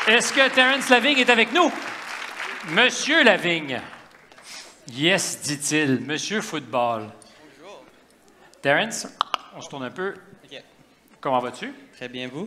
Est-ce que Terrence Lavigne est avec nous? Monsieur Lavigne. Yes, dit-il. Monsieur Football. Bonjour. Terrence, on se tourne un peu. OK. Comment vas-tu? Très bien, vous?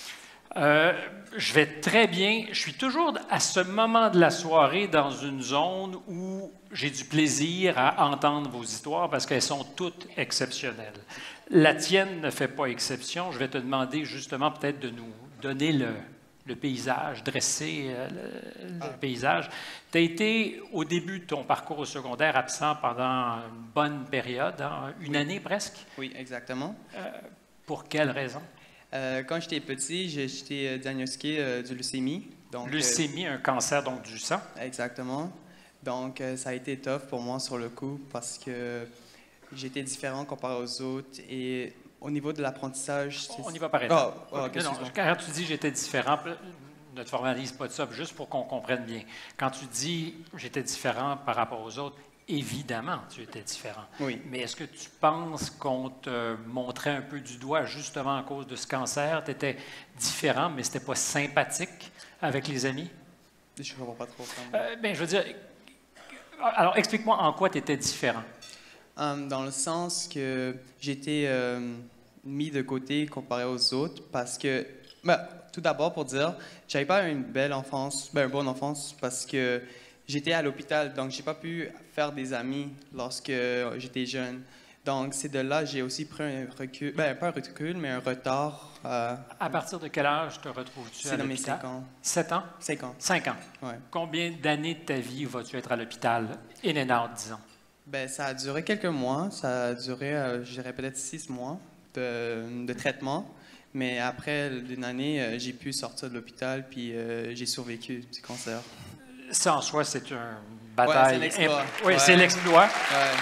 Je vais très bien. Je suis toujours à ce moment de la soirée dans une zone où j'ai du plaisir à entendre vos histoires parce qu'elles sont toutes exceptionnelles. La tienne ne fait pas exception. Je vais te demander justement peut-être de nous donner le paysage, dresser le paysage. Tu as été, au début de ton parcours au secondaire, absent pendant une bonne période, hein, une année presque. Oui, exactement. Pour quelle raison? Quand j'étais petit, j'ai été diagnostiqué de leucémie. Donc, leucémie, un cancer donc du sang. Exactement. Donc, ça a été tough pour moi sur le coup parce que j'étais différent comparé aux autres. Et au niveau de l'apprentissage... On y va par étapes. Non, quand tu dis « j'étais différent », ne te formalise pas de ça, juste pour qu'on comprenne bien. Quand tu dis « j'étais différent par rapport aux autres », évidemment, tu étais différent. Oui. Mais est-ce que tu penses qu'on te montrait un peu du doigt justement à cause de ce cancer? Tu étais différent, mais ce n'était pas sympathique avec les amis? Je ne comprends pas trop. Je veux dire, alors explique-moi en quoi tu étais différent. Dans le sens que j'étais mis de côté comparé aux autres parce que, tout d'abord pour dire, j'avais pas une belle enfance, une bonne enfance parce que j'étais à l'hôpital, donc j'ai pas pu faire des amis lorsque j'étais jeune. Donc c'est de là que j'ai aussi pris un recul, pas un recul, mais un retard. À partir de quel âge te retrouves-tu à l'hôpital? C'est dans mes 5 ans. 7 ans? 5 ans. 5 ans. Ouais. Combien d'années de ta vie vas-tu être à l'hôpital? In and out, disons. Ça a duré quelques mois. Ça a duré, je dirais peut-être 6 mois de traitement. Mais après une année, j'ai pu sortir de l'hôpital puis j'ai survécu du cancer. Ça, en soi, c'est une bataille. Ouais, c'est l'exploit. Oui, c'est l'exploit. Ouais.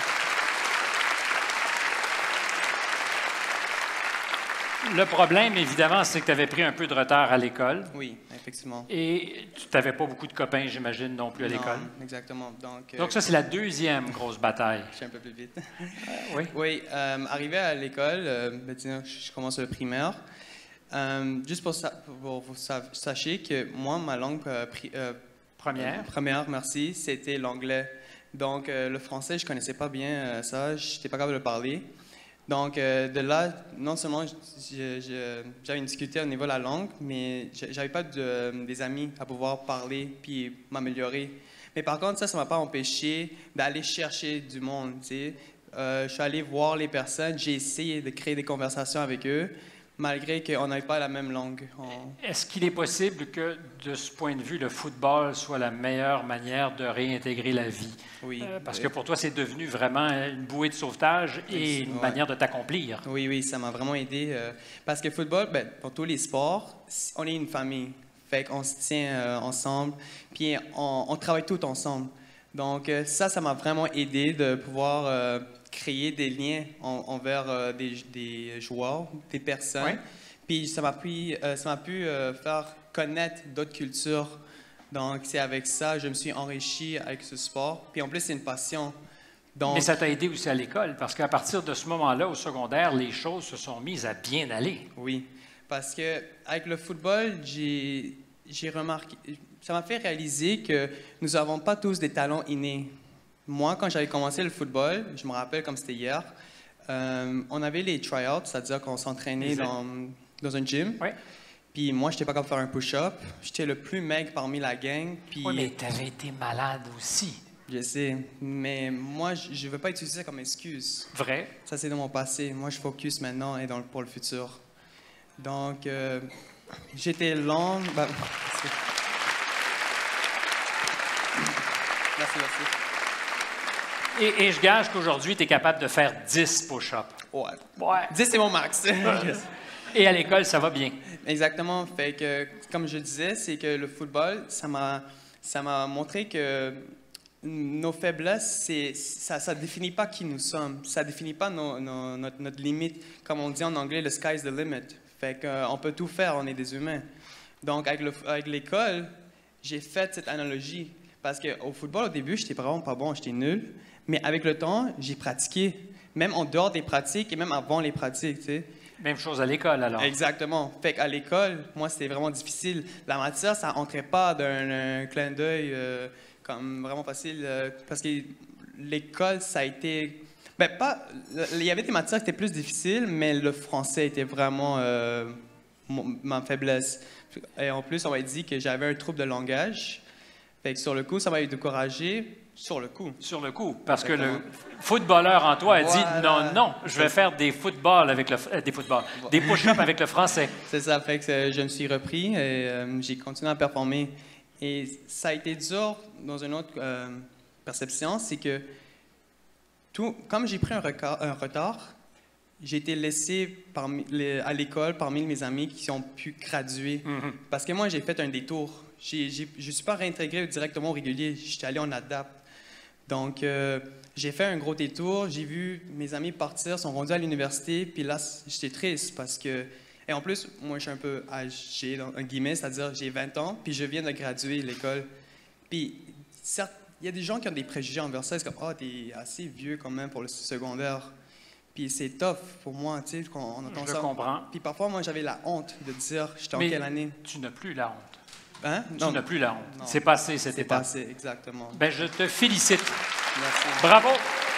Le problème, évidemment, c'est que tu avais pris un peu de retard à l'école. Oui, effectivement. Et tu n'avais pas beaucoup de copains, j'imagine, non plus à l'école. Exactement. Donc ça, c'est la deuxième grosse bataille. Je suis un peu plus vite. Oui? Oui, arrivé à l'école, je commence le primaire. Juste pour vous sachiez que moi, ma langue première, merci, c'était l'anglais. Donc, le français, je ne connaissais pas bien ça, je n'étais pas capable de le parler. Donc, de là, non seulement j'avais une difficulté au niveau de la langue, mais je n'avais pas des amis à pouvoir parler puis m'améliorer. Mais par contre, ça ne m'a pas empêché d'aller chercher du monde. Tu sais. Je suis allé voir les personnes, j'ai essayé de créer des conversations avec eux, malgré qu'on n'avait pas la même langue. Est-ce qu'il est possible que, de ce point de vue, le football soit la meilleure manière de réintégrer la vie? Oui. Parce que pour toi, c'est devenu vraiment une bouée de sauvetage et une manière de t'accomplir. Oui, ça m'a vraiment aidé. Parce que le football, pour tous les sports, on est une famille. Fait qu'on se tient ensemble, puis on travaille tout ensemble. Donc ça m'a vraiment aidé de pouvoir... créer des liens envers des joueurs, des personnes. Oui. Puis ça m'a pu faire connaître d'autres cultures. Donc c'est avec ça que je me suis enrichi avec ce sport. Puis en plus, c'est une passion. Donc, mais ça t'a aidé aussi à l'école, parce qu'à partir de ce moment-là, au secondaire, les choses se sont mises à bien aller. Oui, parce que avec le football, j'ai remarqué, ça m'a fait réaliser que nous n'avons pas tous des talents innés. Moi, quand j'avais commencé le football, je me rappelle comme c'était hier, on avait les try-outs, c'est-à-dire qu'on s'entraînait dans un gym. Oui. Puis moi, je n'étais pas capable de faire un push-up. J'étais le plus maigre parmi la gang. Puis... Oui, mais tu avais été malade aussi. Je sais, mais moi, je ne veux pas utiliser ça comme excuse. Vrai. Ça, c'est dans mon passé. Moi, je focus maintenant et pour le futur. Donc, j'étais lent. Merci. Et je gage qu'aujourd'hui, tu es capable de faire 10 push-ups. Ouais. 10, c'est mon max. Et à l'école, ça va bien. Exactement. Fait que, comme je disais, c'est que le football, ça m'a montré que nos faiblesses, ça ne définit pas qui nous sommes. Ça ne définit pas notre limite. Comme on dit en anglais, le sky's the limit. Fait qu'on peut tout faire, on est des humains. Donc, avec l'école, j'ai fait cette analogie. Parce qu'au football, au début, j'étais vraiment pas bon, j'étais nul. Mais avec le temps, j'ai pratiqué, même en dehors des pratiques et même avant les pratiques. Tu sais. Même chose à l'école, alors. Exactement. Fait qu'à l'école, moi, c'était vraiment difficile. La matière, ça entrait pas d'un clin d'œil comme vraiment facile. Parce que l'école, ça a été... Ben, pas... Il y avait des matières qui étaient plus difficiles, mais le français était vraiment ma faiblesse. Et en plus, on m'a dit que j'avais un trouble de langage. Fait que sur le coup, ça m'a découragé. Sur le coup. Sur le coup, parce que le footballeur en toi a dit non, non, je vais faire des footballs avec des push-ups avec le français. C'est ça, fait que je me suis repris et j'ai continué à performer. Et ça a été dur dans une autre perception, c'est que comme j'ai pris un retard, j'ai été laissé à l'école parmi mes amis qui ont pu graduer. Parce que moi, j'ai fait un détour. Je ne suis pas réintégré directement au régulier, j'étais allé en adapte. Donc, j'ai fait un gros détour, j'ai vu mes amis partir, sont rendus à l'université, puis là, j'étais triste parce que... Et en plus, moi, je suis un peu âgé, en guillemets, c'est-à-dire j'ai 20 ans, puis je viens de graduer l'école. Puis, certes, il y a des gens qui ont des préjugés envers ça, c'est comme « Ah, t'es assez vieux quand même pour le secondaire. » Puis c'est tough pour moi, tu sais, quand on entend ça. Je comprends. Puis parfois, moi, j'avais la honte de dire « J'étais en quelle année? » Tu n'as plus la honte. Hein? Tu n'as plus la honte. C'est passé cette étape. C'est passé, exactement. Ben, je te félicite. Merci. Bravo.